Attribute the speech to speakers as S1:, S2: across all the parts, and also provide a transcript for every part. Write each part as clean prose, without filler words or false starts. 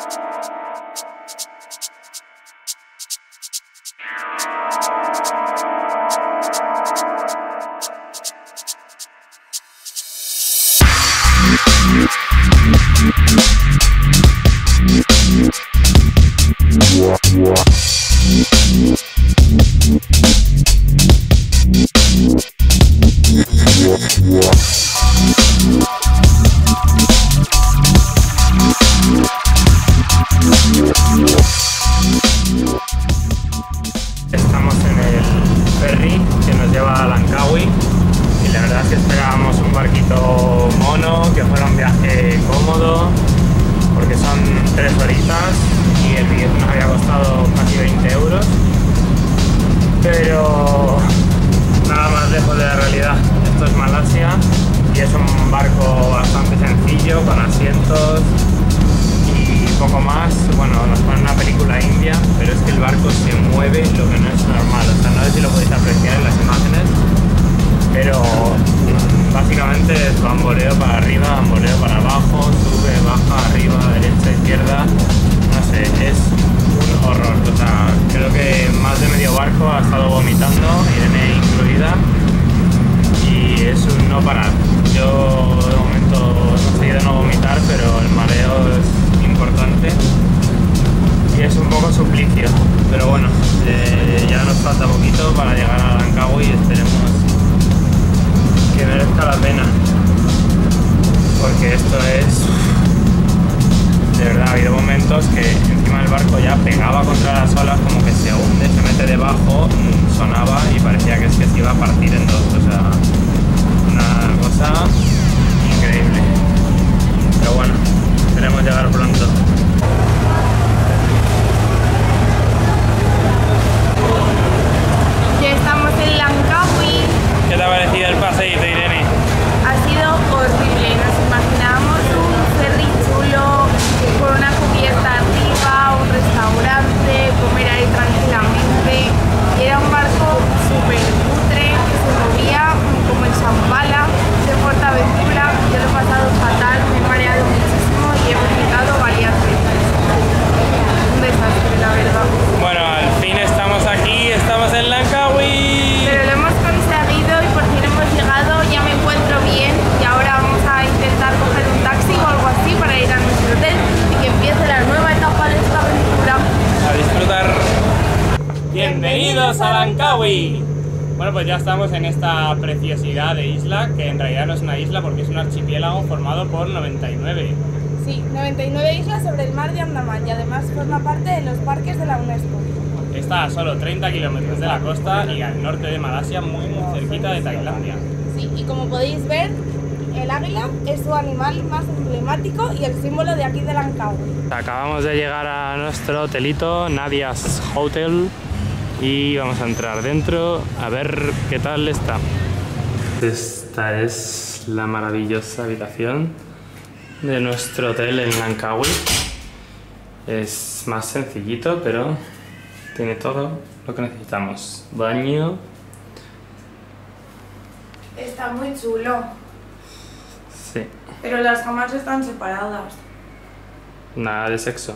S1: Estamos en el ferry que nos lleva a Langkawi y la verdad es que esperábamos un barquito mono, que fuera un viaje cómodo, porque son 3 horitas y el billete nos había costado casi 20 euros, pero nada más lejos de la realidad. Esto es Malasia y es un barco bastante sencillo, con asientos y poco más. Bueno, nos ponen una película india, pero es que el barco se mueve lo que no es normal. O sea, no sé si lo podéis apreciar en las imágenes, pero básicamente es bamboleo para arriba, bamboleo para abajo, sube, baja, arriba, derecha, izquierda. No sé, es un horror. O sea, creo que más de medio barco ha estado vomitando, Irene incluida, y es un no parar. Yo de momento he conseguido no vomitar, pero el mareo es importante y es un poco suplicio, pero bueno, ya nos falta poquito para llegar a Langkawi y esperemos que merezca la pena, porque esto es, de verdad, ha habido momentos que encima del barco ya pegaba contra las olas, como que se hunde, se mete debajo, sonaba y parecía que se iba a partir en dos. O sea, una cosa increíble, pero bueno, queremos llegar pronto.
S2: Ya estamos en Langkawi.
S1: ¿Qué te ha parecido el paseíto, Irene?
S2: Ha sido horrible. Nos imaginábamos un ferry chulo con una cubierta arriba, un restaurante, comer ahí tranquilamente. Y era un barco súper cutre que se movía como en Shambhala, de Portaventura. Yo lo he pasado fatal, me he mareado muchísimo y he vomitado varias veces. Un desastre, la verdad.
S1: Bueno, al fin estamos aquí, estamos en Langkawi.
S2: Pero lo hemos conseguido y por fin hemos llegado, ya me encuentro bien y ahora vamos a intentar coger un taxi o algo así para ir a nuestro hotel y que empiece la nueva etapa de esta aventura.
S1: A disfrutar. Bienvenidos a Langkawi. Bueno, pues ya estamos en esta preciosidad de isla, que en realidad no es una isla porque es un archipiélago formado por 99.
S2: Sí, 99 islas sobre el mar de Andaman y además forma parte de los parques de la UNESCO.
S1: Está a solo 30 kilómetros de la costa y al norte de Malasia, muy cerquita de Tailandia.
S2: Sí, y como podéis ver, el águila es su animal más emblemático y el símbolo de aquí de Langkawi.
S1: Acabamos de llegar a nuestro hotelito, Nadia's Hotel, y vamos a entrar dentro a ver qué tal está. Esta es la maravillosa habitación de nuestro hotel en Langkawi. Es más sencillito, pero tiene todo lo que necesitamos. Baño.
S2: Está muy chulo,
S1: Sí.
S2: pero las camas están separadas.
S1: Nada de sexo.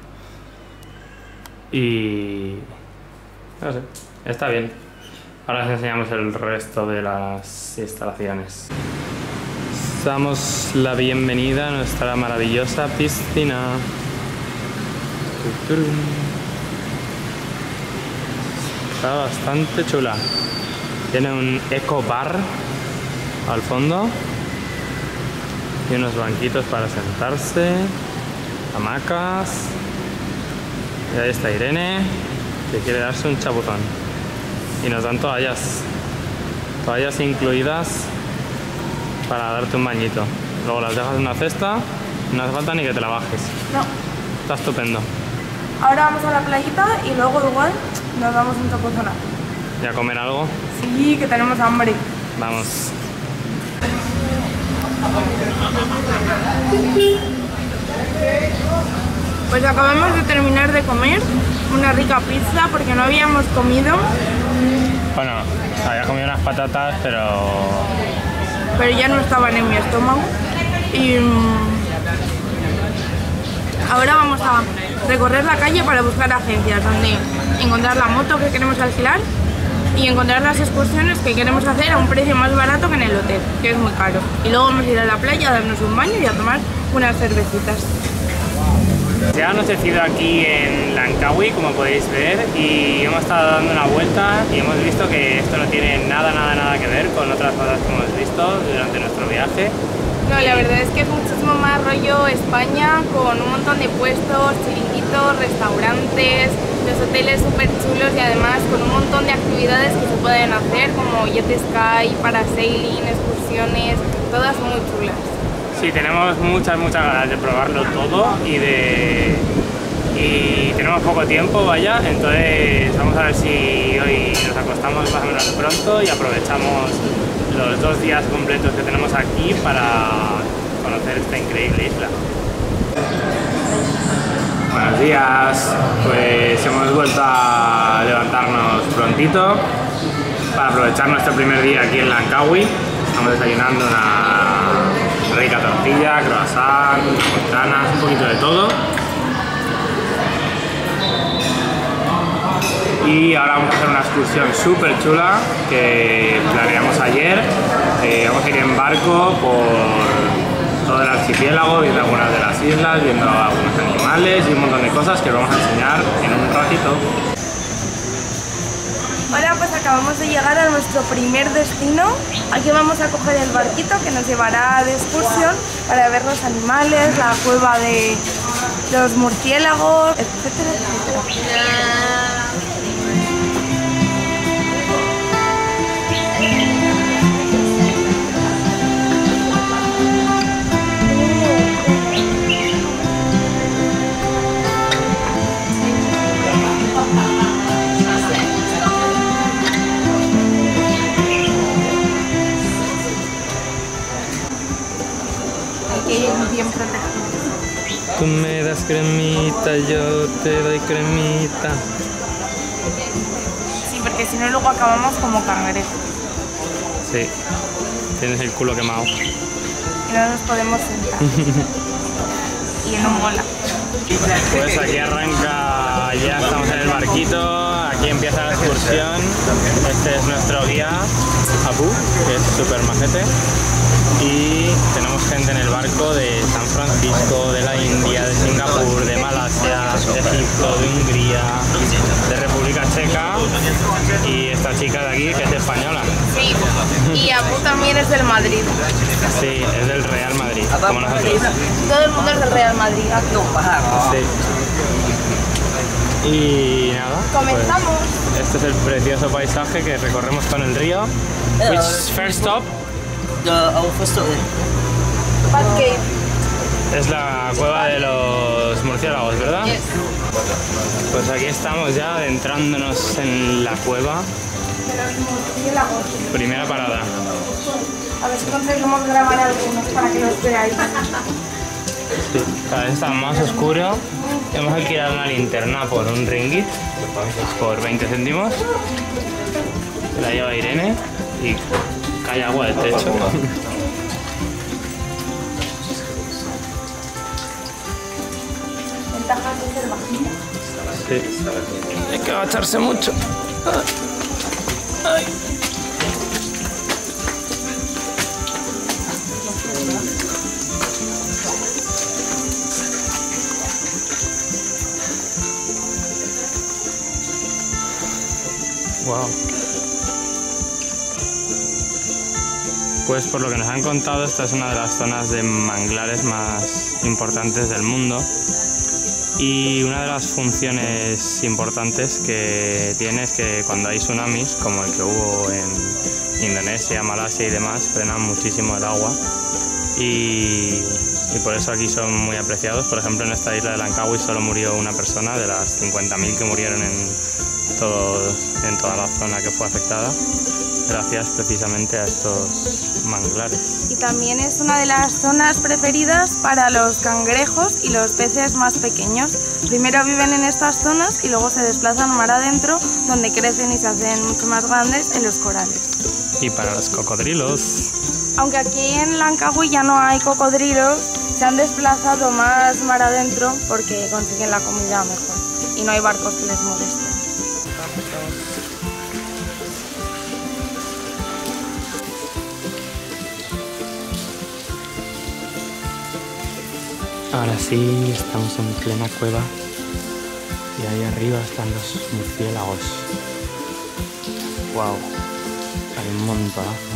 S1: Y no sé, está bien. Ahora os enseñamos el resto de las instalaciones. Damos la bienvenida a nuestra maravillosa piscina. Está bastante chula. Tiene un eco bar al fondo y unos banquitos para sentarse, hamacas. Y ahí está Irene, que quiere darse un chapuzón. Y nos dan toallas incluidas para darte un bañito. Luego las dejas en una cesta, no hace falta ni que te la bajes.
S2: No.
S1: Está estupendo.
S2: Ahora vamos a la playita y luego igual nos damos un chapuzonazo.
S1: ¿Y a comer algo?
S2: Sí, que tenemos hambre.
S1: Vamos.
S2: Pues acabamos de terminar de comer una rica pizza porque no habíamos comido.
S1: Bueno, había comido unas patatas, pero
S2: ya no estaban en mi estómago. Y Ahora vamos a recorrer la calle para buscar agencias donde encontrar la moto que queremos alquilar y encontrar las excursiones que queremos hacer a un precio más barato que en el hotel, que es muy caro. Y luego vamos a ir a la playa a darnos un baño y a tomar unas cervecitas.
S1: Ya hemos decidido aquí en Langkawi, como podéis ver, y hemos estado dando una vuelta y hemos visto que esto no tiene nada que ver con otras cosas que hemos visto durante nuestro viaje.
S2: No, la verdad es que es muchísimo más rollo España, con un montón de puestos, chiringuitos, restaurantes, los hoteles súper chulos y además con un montón de actividades que se pueden hacer como jet ski, parasailing, excursiones, todas muy chulas.
S1: Sí, tenemos muchas ganas de probarlo todo y tenemos poco tiempo, vaya, entonces vamos a ver si hoy nos acostamos más o menos pronto y aprovechamos los 2 días completos que tenemos aquí para conocer esta increíble isla. Buenos días, pues hemos vuelto a levantarnos prontito para aprovechar nuestro primer día aquí en Langkawi. Estamos desayunando una rica tortilla, croissant, napolitanas, un poquito de todo. Y ahora vamos a hacer una excursión súper chula que planeamos ayer. Vamos a ir en barco por todo el archipiélago, viendo algunas de las islas, viendo algunos animales y un montón de cosas que os vamos a enseñar en un ratito.
S2: Ahora pues acabamos de llegar a nuestro primer destino. Aquí vamos a coger el barquito que nos llevará de excursión para ver los animales, la cueva de los murciélagos, etcétera, etcétera. Bien protegido.
S1: Tú me das cremita, yo te doy cremita.
S2: Sí, porque si no luego acabamos como cangrejos.
S1: Sí, tienes el culo quemado.
S2: Y no nos podemos sentar. Y no mola.
S1: Pues aquí arranca, ya estamos en el barquito, aquí empieza la excursión. Este es nuestro guía, Abu, que es súper majete. Y tenemos gente en el barco de San Francisco, de la India, de Singapur, de Malasia, de Egipto, de Hungría, de República Checa y esta chica de aquí que es española.
S2: Sí, y Abu también es del Madrid.
S1: Sí, es del Real Madrid, como nosotros.
S2: Todo el mundo es del Real Madrid.
S1: Sí. Y nada.
S2: Comenzamos.
S1: Pues, este es el precioso paisaje que recorremos con el río. Which first stop?
S3: Our first stop.
S2: Bat Cave.
S1: Es la cueva de los murciélagos, ¿verdad?
S2: Yes.
S1: Pues aquí estamos ya adentrándonos en la cueva.
S2: De los murciélagos.
S1: Primera parada.
S2: A ver si conseguimos grabar algunos para que los veáis.
S1: Sí, cada vez está más oscuro. Hemos alquilado una linterna por un ringgit, por 20 céntimos. La lleva Irene y cae agua del techo.
S2: Ventajas de ser bajita.
S1: Sí. Hay que agacharse mucho. Ay. Wow. Pues por lo que nos han contado, esta es una de las zonas de manglares más importantes del mundo y una de las funciones importantes que tiene es que cuando hay tsunamis, como el que hubo en Indonesia, Malasia y demás, frenan muchísimo el agua y por eso aquí son muy apreciados. Por ejemplo, en esta isla de Langkawi solo murió una persona de las 50.000 que murieron en toda la zona que fue afectada, gracias precisamente a estos manglares.
S2: Y también es una de las zonas preferidas para los cangrejos y los peces más pequeños. Primero viven en estas zonas y luego se desplazan mar adentro, donde crecen y se hacen mucho más grandes en los corales.
S1: Y para los cocodrilos.
S2: Aunque aquí en Langkawi ya no hay cocodrilos, se han desplazado más mar adentro porque consiguen la comida mejor y no hay barcos que les molesten.
S1: Ahora sí, estamos en plena cueva y ahí arriba están los murciélagos. ¡Wow! Hay un montonazo.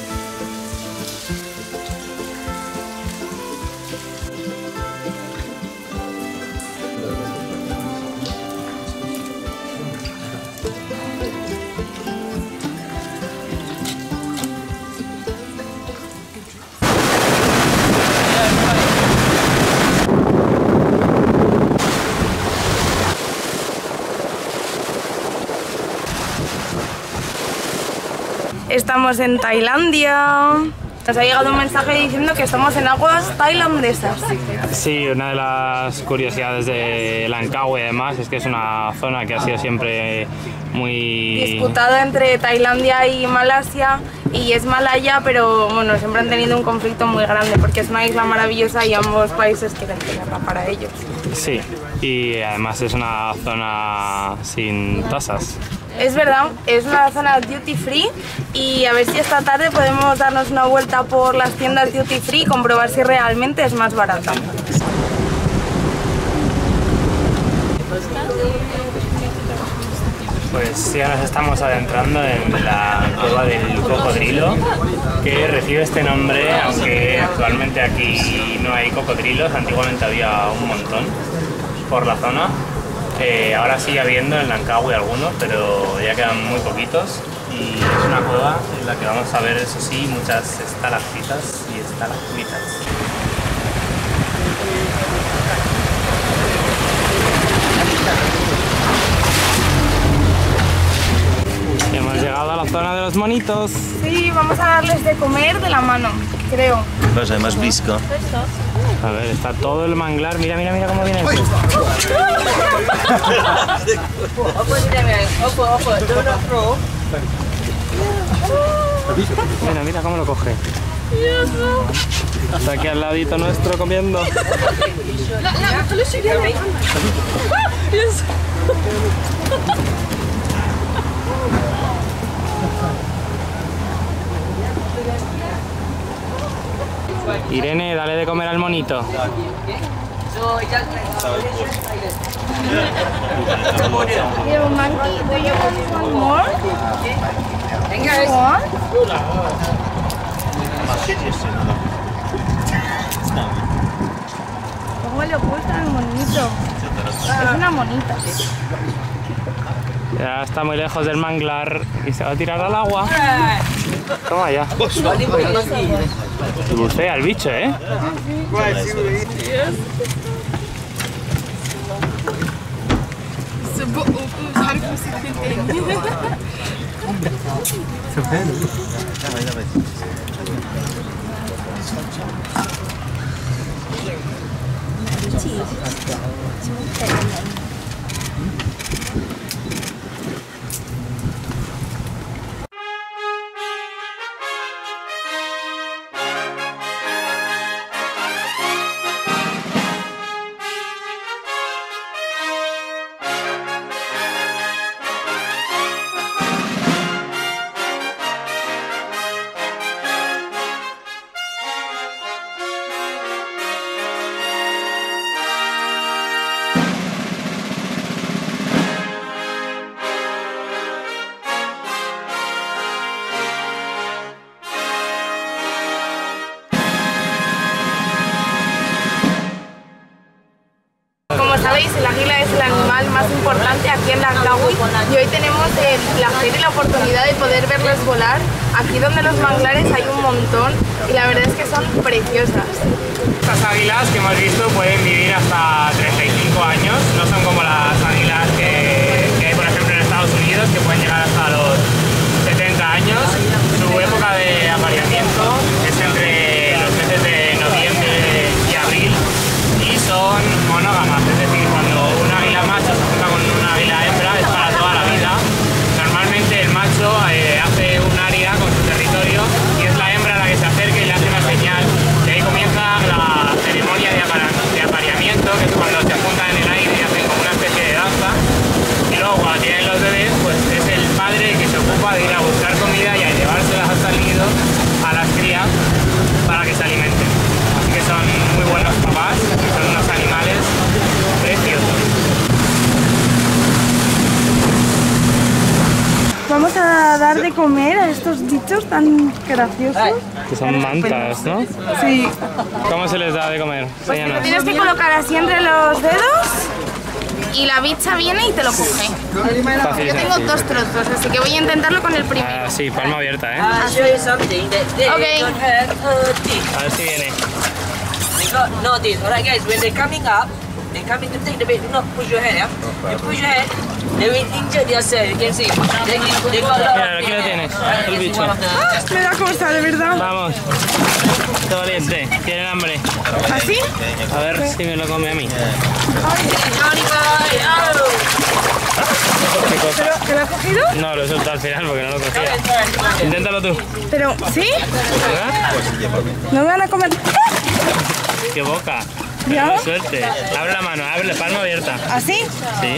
S2: Estamos en Tailandia. Nos ha llegado un mensaje diciendo que estamos en aguas tailandesas.
S1: Sí, una de las curiosidades de Langkawi además es que es una zona que ha sido siempre muy
S2: disputada entre Tailandia y Malasia, y es malaya, pero bueno, siempre han tenido un conflicto muy grande porque es una isla maravillosa y ambos países quieren tenerla para ellos.
S1: Sí, y además es una zona sin tasas.
S2: Es verdad, es una zona duty free y a ver si esta tarde podemos darnos una vuelta por las tiendas duty free y comprobar si realmente es más barata.
S1: Pues ya nos estamos adentrando en la cueva del cocodrilo, que recibe este nombre, aunque actualmente aquí no hay cocodrilos, antiguamente había un montón por la zona. Ahora sigue habiendo en Langkawi algunos, pero ya quedan muy poquitos y es una cueva en la que vamos a ver, eso sí, muchas estalactitas y estalagmitas. Hemos llegado a la zona de los monitos.
S2: Sí, vamos a darles de comer de la mano, creo.
S3: Vas a más blisko.
S1: A ver, está todo el manglar. Mira, mira, mira cómo viene esto. Mira, mira cómo lo coge. Está aquí al ladito nuestro comiendo. Irene, dale de comer al monito.
S2: Yo, monkey, do you want one more? One? ¿Cómo le gusta al monito? Es una monita.
S1: Ya está muy lejos del manglar y se va a tirar al agua. Toma ya. Bucea el bicho, ¿eh?
S2: Como sabéis, el águila es el animal más importante aquí en Langkawi y hoy tenemos el placer y la oportunidad de poder verlos volar. Aquí donde los manglares hay un montón y la verdad es que son preciosas.
S1: Estas águilas que hemos visto pueden vivir hasta 35 años, no son como las águilas que hay por ejemplo en Estados Unidos, que pueden llegar hasta los 70 años. Su época de apareamiento es entre los meses de noviembre y abril y son monógamas, es decir, cuando un águila macho se junta con una águila hembra es para toda la vida. Normalmente el macho hace un área con su territorio y es la hembra la que se acerca y le hace una señal, y ahí comienza la ceremonia
S2: dar de comer a estos bichos tan graciosos.
S1: Que son mantas, ¿no?
S2: Sí.
S1: ¿Cómo se les da de comer?
S2: Pues te lo
S1: Enséñanos.
S2: tienes que colocar así entre los dedos y la bicha viene y te lo coge.
S1: Fácil y
S2: Yo tengo
S1: sencillo.
S2: 2 trozos, así que voy a intentarlo con el primero.
S1: Ah, sí, palma abierta, ¿eh?
S3: I'll show you something that they
S2: Okay.
S3: don't have teeth.
S1: A ver si viene.
S3: They got no teeth. Alright, guys. When they're coming up, they're coming to take the bait. Do not push your head. Yeah. You push your head. They will injure themselves. You can see. They got a lot
S1: Mira,
S3: of
S1: aquí lo
S3: teeth.
S1: tienes,
S3: Alright,
S1: el
S3: this is
S1: bicho.
S3: one of the-
S2: Me da cosa, de verdad.
S1: Vamos. Qué valiente. Tienen hambre.
S2: ¿Así?
S1: A ver si me lo come a mí.
S3: Johnny boy, oh.
S1: ¿Qué cosa?
S2: ¿Pero te lo has cogido?
S1: No, lo he soltado al final porque no lo cogía. Inténtalo tú.
S2: Pero, ¿sí?
S1: ¿Verdad?
S2: ¿No me van a comer?
S1: ¡Qué boca!
S2: ¿Ya?
S1: ¡Qué suerte! Abre la mano, abre la palma abierta.
S2: ¿Así?
S1: ¿Sí?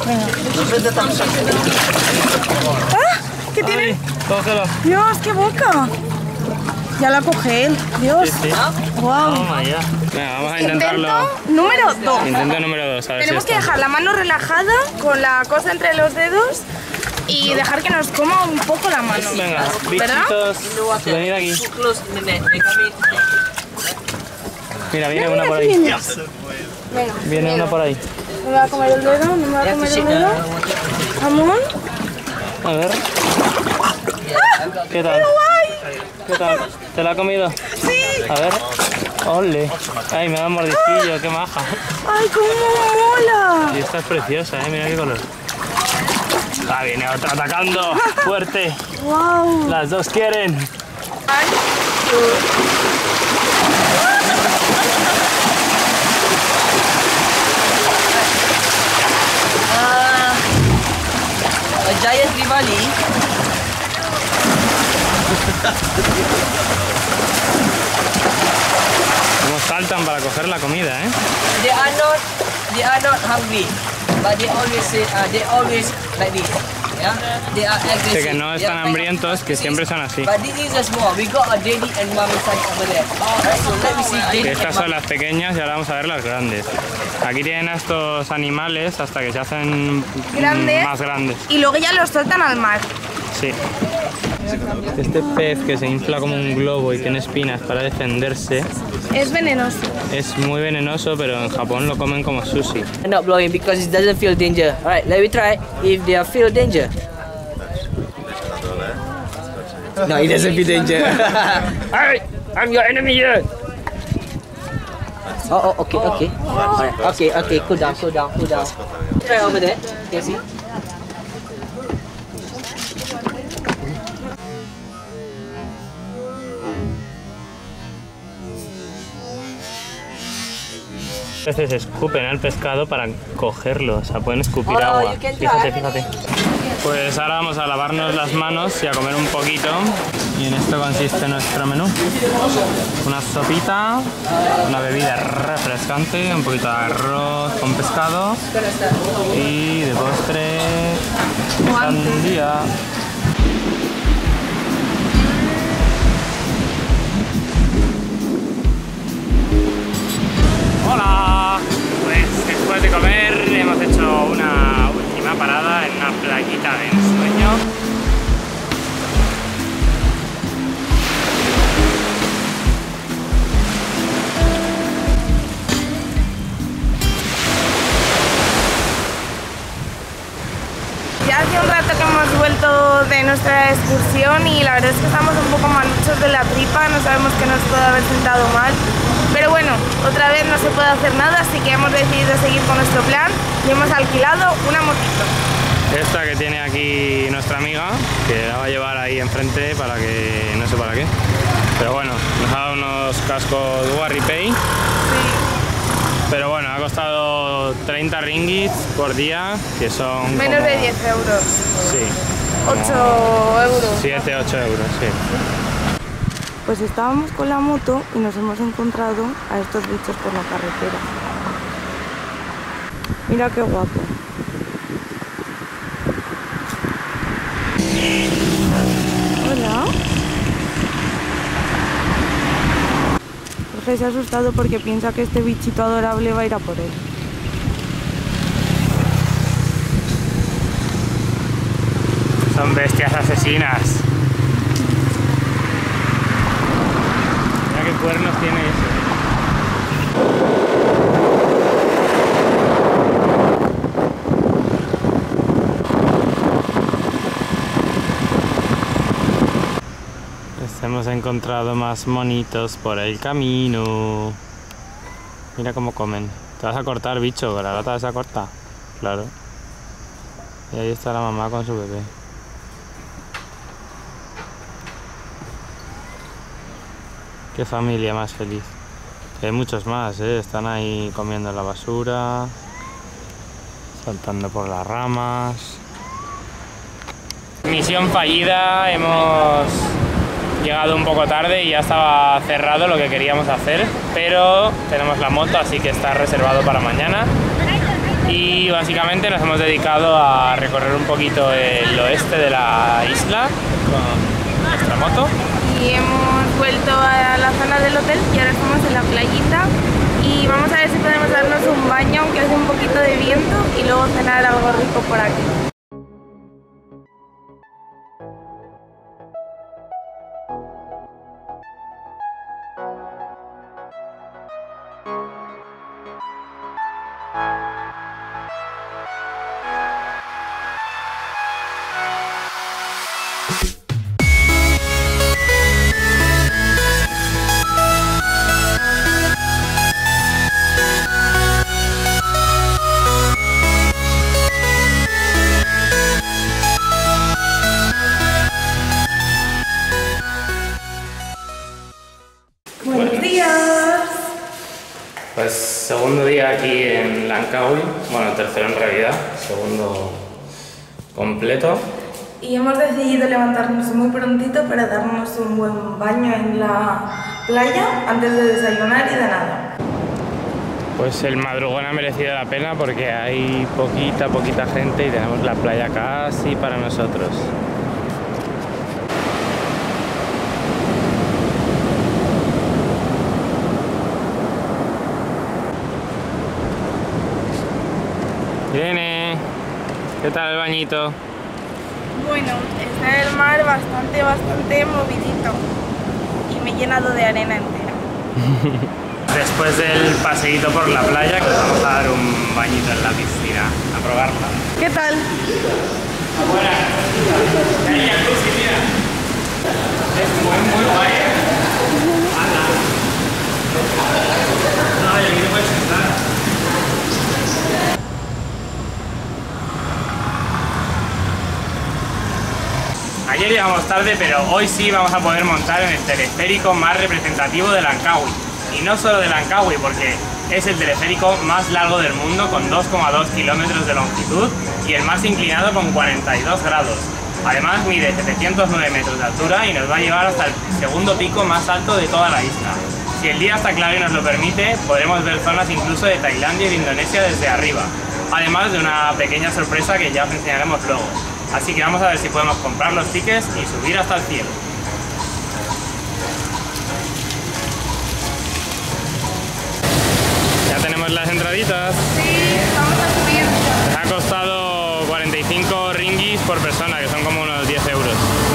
S2: ¡Ah! ¿Qué tiene?
S1: Ay, cógelo.
S2: Dios, qué boca. Ya la coge él. Dios.
S1: Sí, sí.
S2: Wow.
S1: Toma ya. Venga, vamos a intentarlo.
S2: Intento número 2.
S1: Intento número 2, a ver
S2: Tenemos
S1: si
S2: que
S1: está.
S2: dejar la mano relajada con la cosa entre los dedos y dejar que nos coma un poco la mano.
S1: Venga,
S2: ¿Verdad?
S1: bichitos, venid aquí.
S3: Too close in the net. They come in.
S1: Mira, viene una por ahí.
S2: Venga,
S1: Viene una por ahí.
S2: me va a comer el dedo, no me va a
S3: You have to
S2: comer
S3: shake
S2: el
S3: the
S2: dedo.
S3: water.
S2: Jamón.
S1: A ver. ¿Qué tal? ¿Qué tal? ¿Te la ha comido?
S2: Sí.
S1: A ver. ¡Ole! ¡Ay, me da un mordisquillo! ¡Qué maja!
S2: Ay, cómo mola.
S1: Y esta es preciosa, mira qué color. Ah, viene otra atacando. Fuerte.
S2: Wow.
S1: Las dos quieren.
S3: A giant Rivali.
S1: Cómo saltan para coger la comida, ¿eh?
S3: They are not hungry, but they always like this. Yeah, they are aggressive.
S1: Que no están hambrientos, que siempre son así.
S3: But this is a small. We got a daddy and mommy size over there. Alright, so let me see daddy
S1: Que
S3: and
S1: estas son
S3: mommy.
S1: las pequeñas y ahora vamos a ver las grandes. Aquí tienen a estos animales hasta que se hacen
S2: Grandes.
S1: más grandes.
S2: Y luego ya los sueltan al mar.
S1: Sí. Este pez que se infla como un globo y tiene espinas para defenderse
S2: Es venenoso.
S1: es muy venenoso, pero en Japón lo comen como sushi.
S3: I'm not blowing because it doesn't feel danger. Alright, let me try. If they feel danger. No, it doesn't feel danger.
S1: Hey, I'm your enemy here.
S3: Oh, okay, okay. Alright, okay, cool down. Try over there. Can you see?
S1: A veces escupen al pescado para cogerlo, o sea, pueden escupir
S3: Oh,
S1: agua.
S3: you can
S1: Fíjate,
S3: try.
S1: fíjate. Pues ahora vamos a lavarnos las manos y a comer un poquito. Y en esto consiste nuestro menú. Una sopita, una bebida refrescante, un poquito de arroz con pescado y de postre sandía. Hola, pues después de comer hemos hecho una última parada en una playita de ensueño.
S2: Ya hace un rato que hemos vuelto de nuestra excursión y la verdad es que estamos un poco maluchos de la tripa, no sabemos qué nos puede haber sentado mal. Pero bueno, otra vez no se puede hacer nada, así que hemos decidido seguir con nuestro plan y hemos alquilado una motito.
S1: Esta que tiene aquí nuestra amiga, que la va a llevar ahí enfrente para que no sé para qué. Pero bueno, nos ha dado unos cascos Warripay. Pero bueno, ha costado 30 ringgits por día, que son
S2: Menos
S1: como-
S2: de 10 euros.
S1: Sí,
S2: 8 euros.
S1: 7-8 euros, sí.
S2: Pues estábamos con la moto y nos hemos encontrado a estos bichos por la carretera. Mira qué guapo. Hola. Jorge se ha asustado porque piensa que este bichito adorable va a ir a por él.
S1: Son bestias asesinas. Mira qué cuernos tiene eso. Hemos encontrado más monitos por el camino. Mira cómo comen. Te vas a cortar, bicho, con la lata esa corta. Claro. Y ahí está la mamá con su bebé. Qué familia más feliz. Hay muchos más, ¿eh? Están ahí comiendo la basura, saltando por las ramas. Misión fallida, hemos llegado un poco tarde y ya estaba cerrado lo que queríamos hacer, pero tenemos la moto, así que está reservado para mañana. Y básicamente nos hemos dedicado a recorrer un poquito el oeste de la isla con nuestra moto.
S2: Y hemos vuelto a la zona del hotel y ahora estamos en la playita y vamos a ver si podemos darnos un baño aunque hace un poquito de viento y luego cenar algo rico por aquí. Buenos días.
S1: Pues segundo día aquí en Langkawi, bueno, tercero en realidad, segundo completo.
S2: Y hemos decidido levantarnos muy prontito para darnos un buen baño en la playa antes de desayunar y de nada.
S1: Pues el madrugón ha merecido la pena porque hay poquita gente y tenemos la playa casi para nosotros. Irene, ¿qué tal el bañito?
S2: Bueno, está el mar bastante movidito y me he llenado de arena entera.
S1: Después del paseíto por la playa, que vamos a dar un bañito en la piscina, a probarla.
S2: ¿Qué tal?
S1: Buena. Ahí jacuzzi, mira. Es muy guay, ¿eh? Anda. No, y aquí te puedes sentar. Ayer llegamos tarde, pero hoy sí vamos a poder montar en el teleférico más representativo de Langkawi. Y no solo de Langkawi, porque es el teleférico más largo del mundo con 2,2 kilómetros de longitud y el más inclinado con 42 grados. Además mide 709 metros de altura y nos va a llevar hasta el segundo pico más alto de toda la isla. Si el día está claro y nos lo permite, podremos ver zonas incluso de Tailandia y de Indonesia desde arriba. Además de una pequeña sorpresa que ya os enseñaremos luego. Así que vamos a ver si podemos comprar los tickets y subir hasta el cielo. Ya tenemos las entraditas.
S2: Sí, vamos a subir.
S1: Nos ha costado 45 ringgis por persona, que son como unos 10 euros.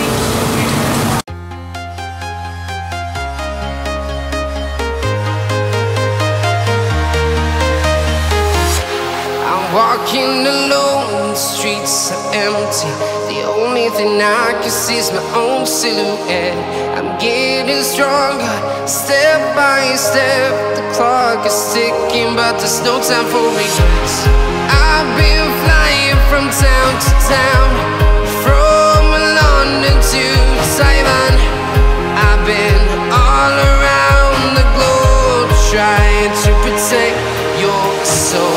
S4: Walking alone, the streets are empty. The only thing I can see is my own silhouette. I'm getting stronger, step by step. The clock is ticking, but there's no time for regrets. I've been flying from town to town, from London to Taiwan. I've been all around the globe, trying to protect your soul.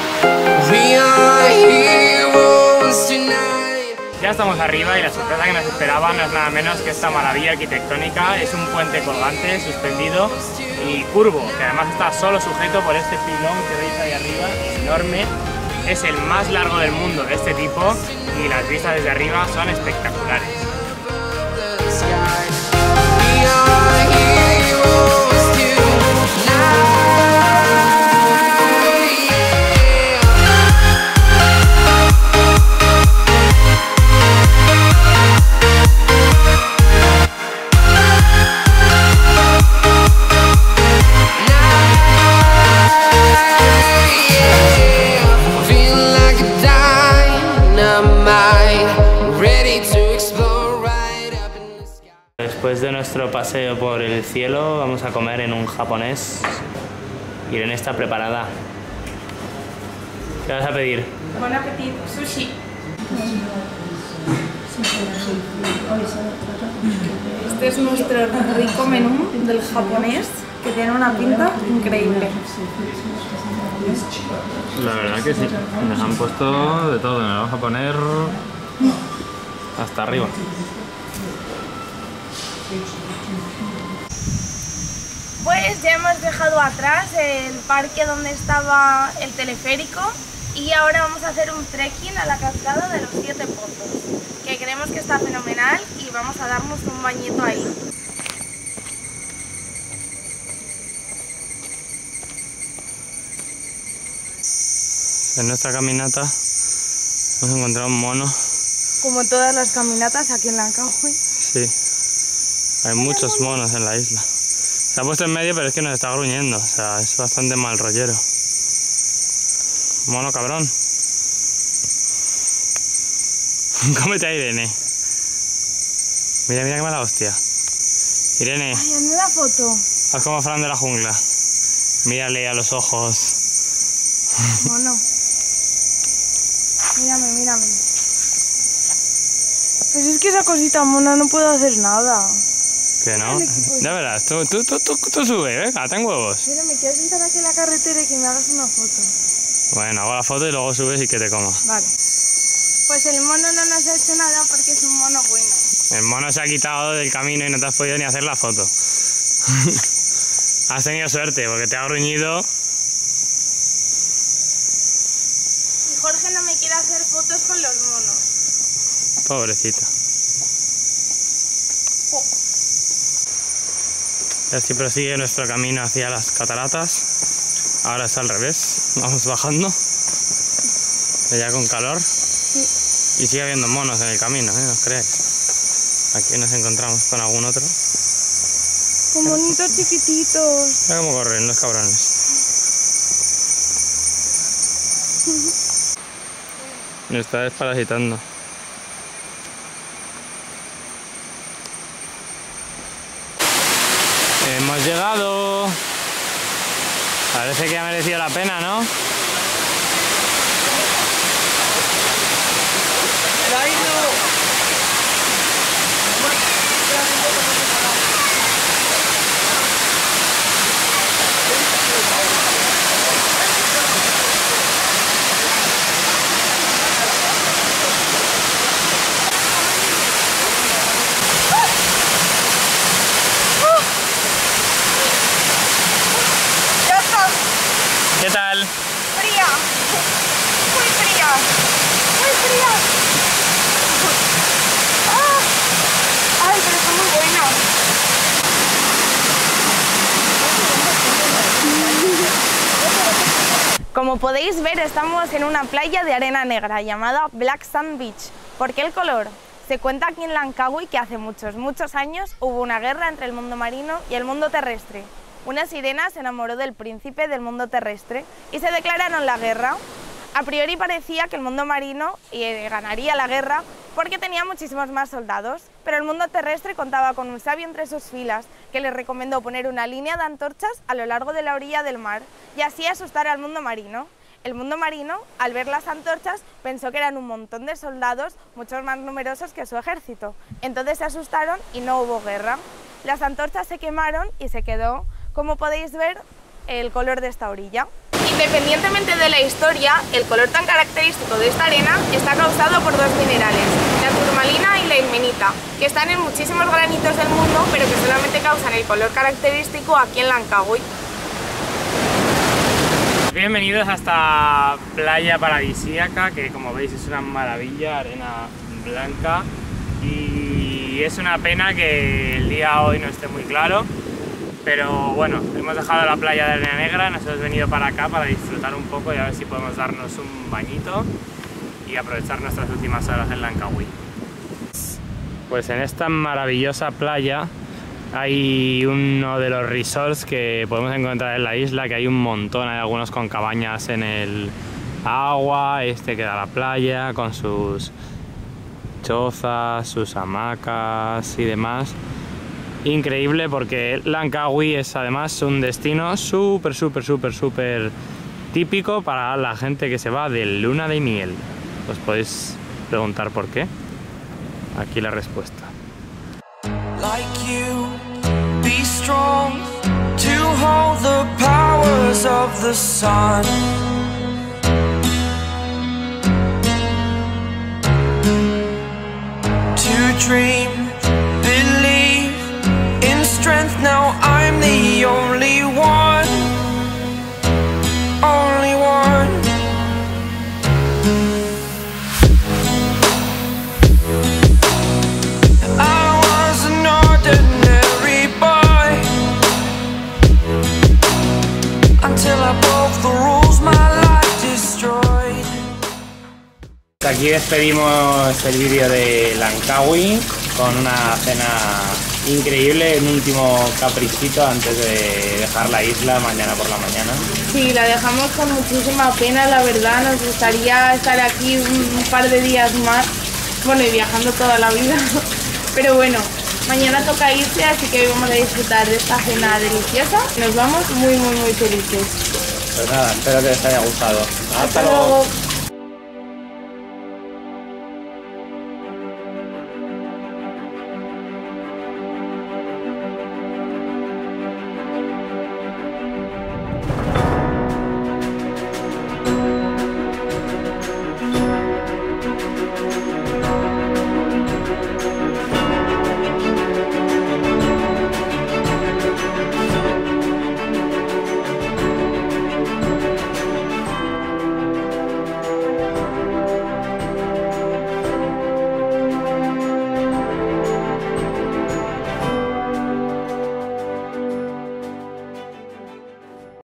S1: Ya estamos arriba y la sorpresa que nos esperaba no es nada menos que esta maravilla arquitectónica. Es un puente colgante, suspendido y curvo, que además está solo sujeto por este pilón que veis ahí arriba, enorme. Es el más largo del mundo de este tipo y las vistas desde arriba son espectaculares.
S4: yeah. Feeling like a dynamite, ready to explode right up in the sky.
S1: Después de nuestro paseo por el cielo, vamos a comer en un japonés. Irene está preparada. ¿Qué vas a pedir?
S2: Bon appetit, sushi. Este es nuestro rico menú del japonés, que tiene una pinta increíble.
S1: La verdad que sí. Nos han puesto de todo. Nos vamos a poner hasta arriba.
S2: Pues ya hemos dejado atrás el parque donde estaba el teleférico y ahora vamos a hacer un trekking a la cascada de los 7 pozos, que creemos que está fenomenal y vamos a darnos un bañito ahí.
S1: En nuestra caminata hemos encontrado un mono.
S2: Como todas las caminatas aquí en Langkawi.
S1: Sí. Hay muchos monos en la isla. Se ha puesto en medio, pero es que nos está gruñendo. O sea, es bastante mal rollero. Mono cabrón. Cómete a Irene. Mira, mira qué mala hostia. Irene,
S2: Ay, hazme la foto.
S1: haz como Fran de la jungla. Mírale a los ojos.
S2: Mono. Mírame, mírame. Pues es que esa cosita mona no puedo hacer nada.
S1: Que no. Ya verás, tú sube, venga, ten huevos.
S2: Mira, me quiero sentar aquí en la carretera y que me hagas una foto.
S1: Bueno, hago la foto y luego subes y que te coma.
S2: Vale. Pues el mono no nos ha hecho nada porque es un mono bueno.
S1: El mono se ha quitado del camino y no te has podido ni hacer la foto. Has tenido suerte porque te ha gruñido.
S2: Y Jorge no me quiere hacer fotos con los monos.
S1: Pobrecita.
S2: Jo.
S1: Y así prosigue nuestro camino hacia las cataratas. Ahora es al revés. Vamos bajando. Ya con calor.
S2: Sí.
S1: Y sigue habiendo monos en el camino, ¿no os creéis? Aquí nos encontramos con algún otro.
S2: Con monitos chiquititos.
S1: Mira cómo corren los cabrones. Me está desparasitando. Hemos llegado. Parece que ha merecido la pena, ¿no?
S2: ¡Ya está!
S1: ¿Qué tal?
S2: ¡Fría! ¡Muy fría! ¡Muy fría! ¡Ah! ¡Ay, pero está muy buena! Como podéis ver, estamos en una playa de arena negra llamada Black Sand Beach. ¿Por qué el color? Se cuenta aquí en Langkawi que hace muchos años hubo una guerra entre el mundo marino y el mundo terrestre. Una sirena se enamoró del príncipe del mundo terrestre y se declararon la guerra. A priori parecía que el mundo marino ganaría la guerra porque tenía muchísimos más soldados, pero el mundo terrestre contaba con un sabio entre sus filas que les recomendó poner una línea de antorchas a lo largo de la orilla del mar y así asustar al mundo marino. El mundo marino, al ver las antorchas, pensó que eran un montón de soldados, muchos más numerosos que su ejército. Entonces se asustaron y no hubo guerra. Las antorchas se quemaron y se quedó, como podéis ver, el color de esta orilla. Independientemente de la historia, el color tan característico de esta arena está causado por dos minerales, la turmalina y la ilmenita, que están en muchísimos granitos del mundo, pero que solamente causan el color característico aquí en Langkawi.
S1: Bienvenidos a esta playa paradisíaca que, como veis, es una maravilla, arena blanca, y es una pena que el día hoy no esté muy claro, pero bueno, hemos dejado la playa de arena negra, nos hemos venido para acá para disfrutar un poco y a ver si podemos darnos un bañito y aprovechar nuestras últimas horas en Langkawi. Pues en esta maravillosa playa Hay uno de los resorts que podemos encontrar en la isla, que hay un montón, hay algunos con cabañas en el agua, este que da a la playa, con sus chozas, sus hamacas y demás. Increíble, porque Langkawi es además un destino súper típico para la gente que se va de luna de miel. Os podéis preguntar por qué. Aquí la respuesta.
S5: Like you, be strong to hold the powers of the sun. To dream, believe in strength. Now I'm the only one, only one.
S1: Aquí despedimos el vídeo de Langkawi con una cena increíble, un último caprichito antes de dejar la isla mañana por la mañana.
S2: Sí, la dejamos con muchísima pena, la verdad. Nos gustaría estar aquí un par de días más, bueno, y viajando toda la vida. Pero bueno, mañana toca irse, así que hoy vamos a disfrutar de esta cena deliciosa. Nos vamos muy felices.
S1: Pues nada, espero que les haya gustado.
S2: Hasta luego.